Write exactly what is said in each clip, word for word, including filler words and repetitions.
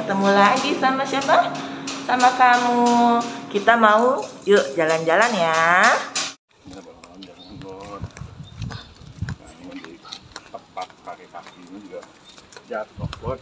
ketemu lagi sama siapa? Sama kamu. Kita mau yuk jalan-jalan ya. Tepat kaki kakinya juga jatuh, Bud.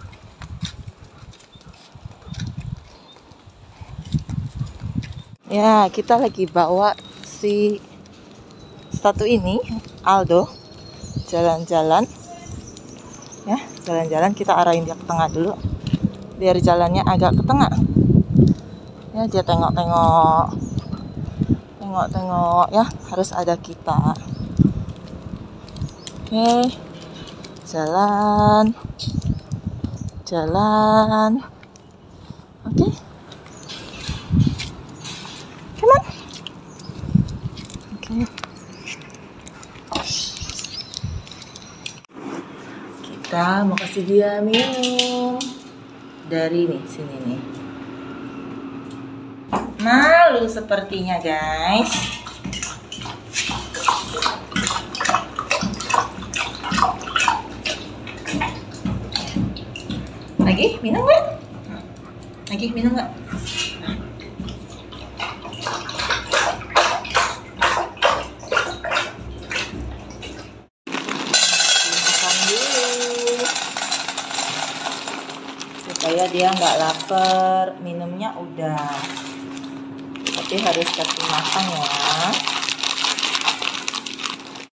Ya, kita lagi bawa si satu ini, Aldo, jalan-jalan. Ya, jalan-jalan kita arahin dia ke tengah dulu. Biar jalannya agak ke tengah. Ya, dia tengok-tengok. Tengok-tengok ya, harus ada kita. Oke. Jalan. Jalan. Oke. Come on. Oke. Kita mau kasih dia minum dari nih sini nih. Malu sepertinya guys. Lagi minum nggak? Lagi minum nggak? Makan dulu supaya dia nggak lapar. Minumnya udah, tapi harus kasih makan ya.